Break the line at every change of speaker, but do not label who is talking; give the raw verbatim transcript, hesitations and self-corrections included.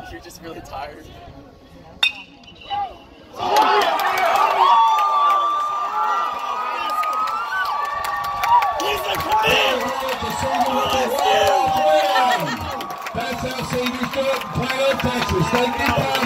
You're just really tired.
That's how seniors do it in Plano, Texas. Thank you.